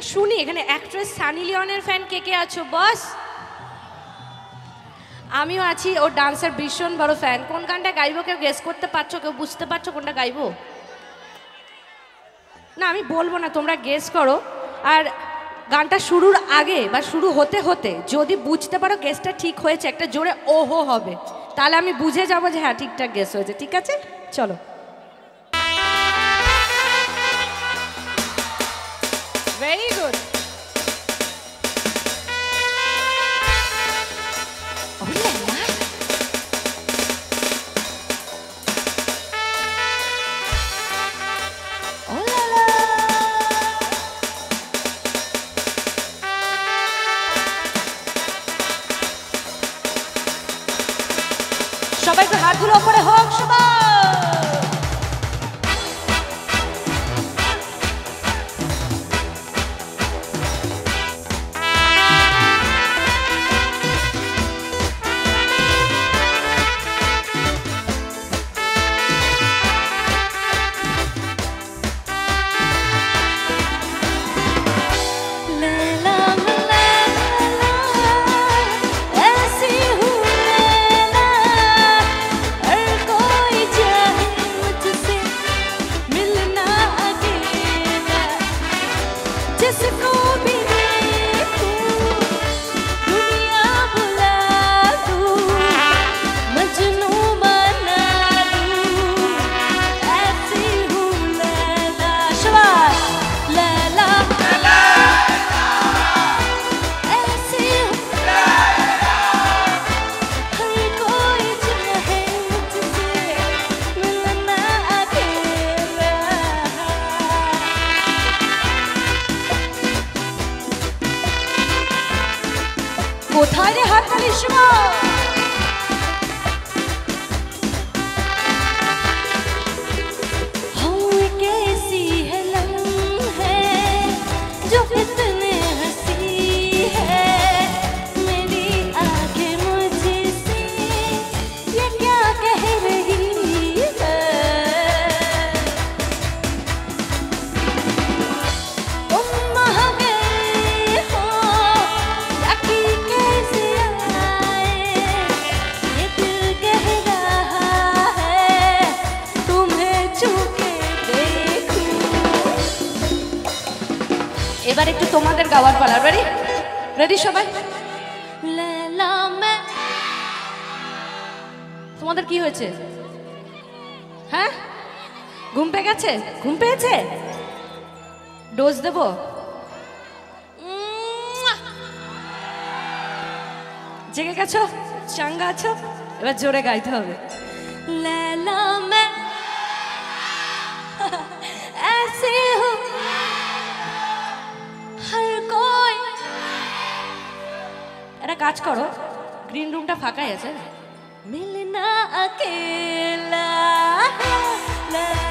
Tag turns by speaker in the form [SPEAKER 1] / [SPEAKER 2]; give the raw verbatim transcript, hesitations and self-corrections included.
[SPEAKER 1] শুনি এখানে actress Sunny লিওনের ফ্যান কে কে আছো বস? আমিও আছি, ওর ডান্সের ভীষণ বড় ফ্যান। কোন গানটা গাইবো কেউ গেস করতে পারছো? কেউ বুঝতে পারছো কোনটা গাইবো? না আমি বলবো না, তোমরা গেস করো। আর গানটা শুরুর আগে বা শুরু হতে হতে যদি বুঝতে পারো গেসটা ঠিক হয়েছে, একটা জোরে ওহো হবে, তাহলে আমি বুঝে যাবো যে হ্যাঁ ঠিকঠাক গেস হয়েছে। ঠিক আছে, চলো। Very good. সবাই একটু হাতগুলো উপরে হোক সবাই। কোথায় রে হাততালির সময়? এবার একটু তোমাদের গাওয়ার পালা। রেডি রেডি সবাই? তোমাদের কি হয়েছে? হ্যাঁ ঘুম পেয়ে গেছে? ঘুম পেয়েছে? ডোজ দেব? জেগে গেছো? চাঙ্গা আছো? এবার জোরে গাইতে হবে। লেলা মে ऐसे हो हर कोई। একটা কাজ করো, গ্রিন রুমটা ফাঁকাই আছে, মিলনা अकेला